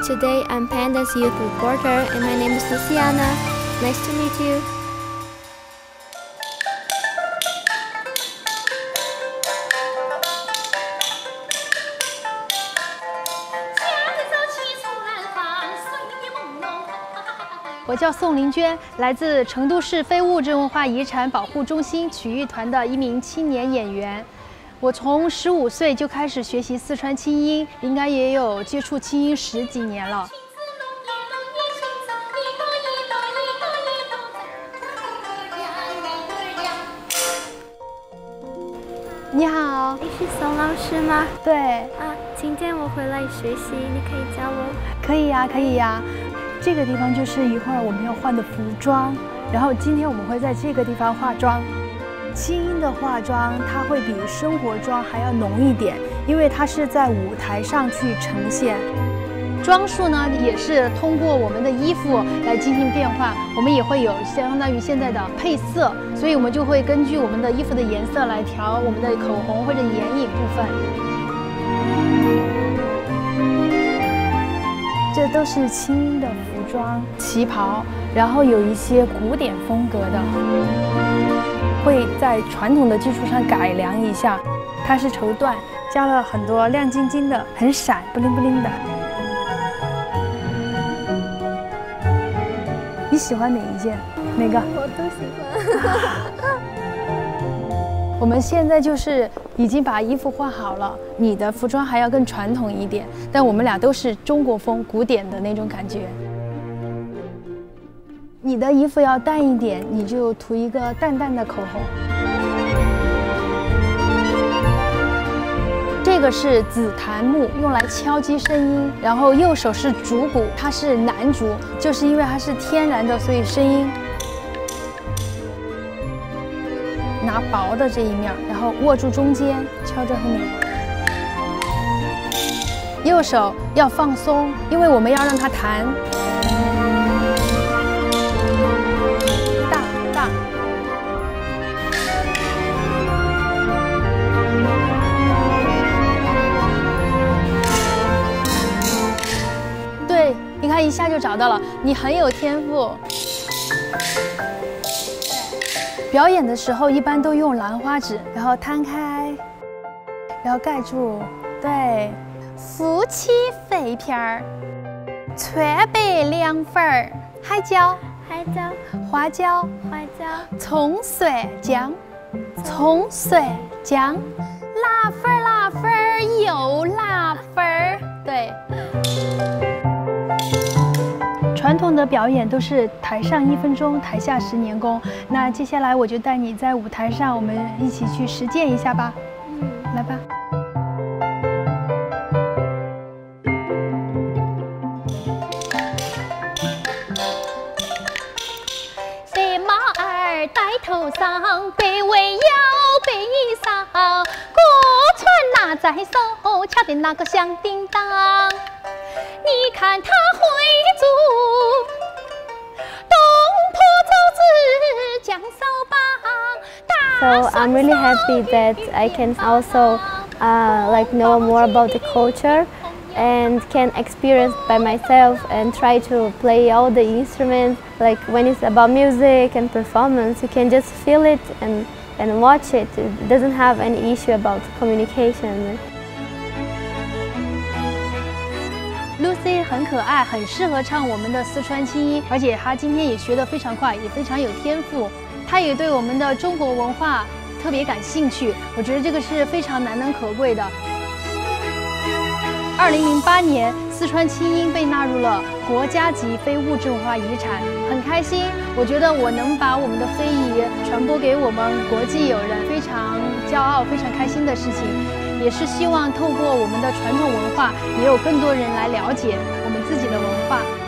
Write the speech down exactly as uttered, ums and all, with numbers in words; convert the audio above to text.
Today I'm Panda's youth reporter and my name is Luciana. Nice to meet you. "我叫宋林娟，来自成都市非物质文化遗产保护中心曲艺团的一名青年演员。我从十五岁就开始学习四川清音，应该也有接触清音十几年了。你好， 你是宋老师吗？ 对啊，今天我回来学习，你可以教我。 可以呀，可以呀。这个地方就是一会儿我们要换的服装，然后今天我们会在这个地方化妆。清音的化妆它会比生活妆还要浓一点，因为它是在舞台上去呈现。装束呢也是通过我们的衣服来进行变化，我们也会有相当于现在的配色，所以我们就会根据我们的衣服的颜色来调我们的口红或者眼影部分。这都是清音的服装，旗袍，然后有一些古典风格的，会在传统的基础上改良一下。它是绸缎，加了很多亮晶晶的，很闪，布灵布灵的。你喜欢哪一件？哪个？ 我都喜欢。 我们现在就是已经把衣服换好了，你的服装还要更传统一点，但我们俩都是中国风古典的那种感觉。你的衣服要淡一点，你就涂一个淡淡的口红。这个是紫檀木，用来敲击声音，然后右手是竹鼓，它是楠竹，就是因为它是天然的，所以声音。拿薄的这一面，然后握住中间，敲着后面。右手要放松，因为我们要让它弹。大大。对，你看一下就找到了，你很有天赋。表演的时候一般都用兰花指，然后摊开，然后盖住。对，夫妻肺片儿，川贝凉粉儿，海椒， 海椒， 花椒， 花椒， 葱蒜姜，葱蒜姜，辣粉儿辣粉儿又辣粉儿。对。传统的表演都是台上一分钟，台下十年功。那接下来我就带你在舞台上，我们一起去实践一下吧。嗯，来吧。白马儿戴头上，白围腰白衣裳，歌船拿在手，敲的那个响叮当。你看他挥足东坡走子将手绑。 So I'm really happy that I can also uh, like know more about the culture and can experience by myself and try to play all the instruments. Like when it's about music and performance, you can just feel it and, and watch it. It doesn't have any issue about communication. Lucy 很可爱，很适合唱我们的四川清音，而且她今天也学得非常快，也非常有天赋。她也对我们的中国文化特别感兴趣，我觉得这个是非常难能可贵的。二零零八年，四川清音被纳入了国家级非物质文化遗产，很开心。我觉得我能把我们的非遗传播给我们国际友人，非常骄傲、非常开心的事情。也是希望透过我们的传统文化，也有更多人来了解我们自己的文化。